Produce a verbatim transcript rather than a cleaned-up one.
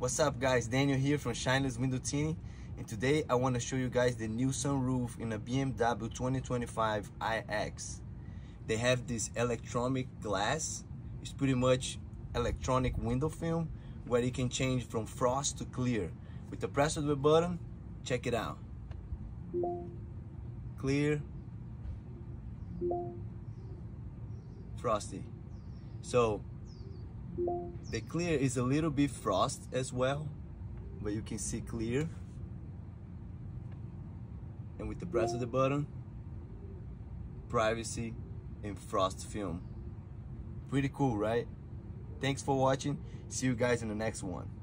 What's up guys, Daniel here from Shineless Window Tinting, and today I want to show you guys the new sunroof in a B M W twenty twenty-five i X. They have this electronic glass. It's pretty much electronic window film where you can change from frost to clear. With the press of the button, check it out. Clear, frosty. So the clear is a little bit frost as well, but you can see clear. And with the press of the button, privacy and frost film. Pretty cool, right? Thanks for watching. See you guys in the next one.